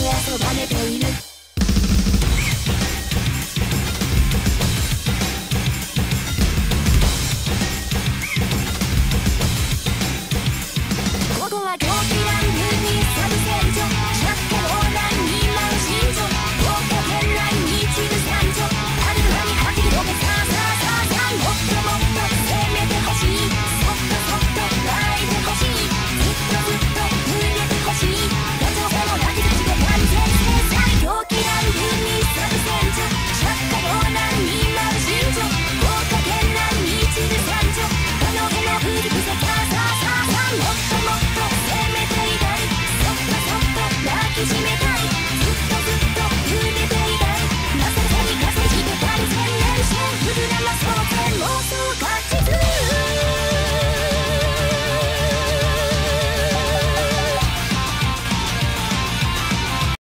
遊ばれている。ここは狂気乱舞にサブ戦場、借家横断2万身長、豪華県内に散る山頂、ある歯に吐き広げさあさあさあさあ、もっともっと攻めてほしい、そっとそっと泣いてほしい、ずっとずっと逃げてほしい、感情性も泣き口で完全制裁、狂気乱舞にサブ戦場、借家横断2万身長、豪華県内に散る山頂、この手の振り伏せさあさあさあさあ、もっともっと攻めていたい、そっとそっと抱きしめたい、ずっとずっと逃げていたい、なせせに稼して完全燃焼、フルならそうぜ妄想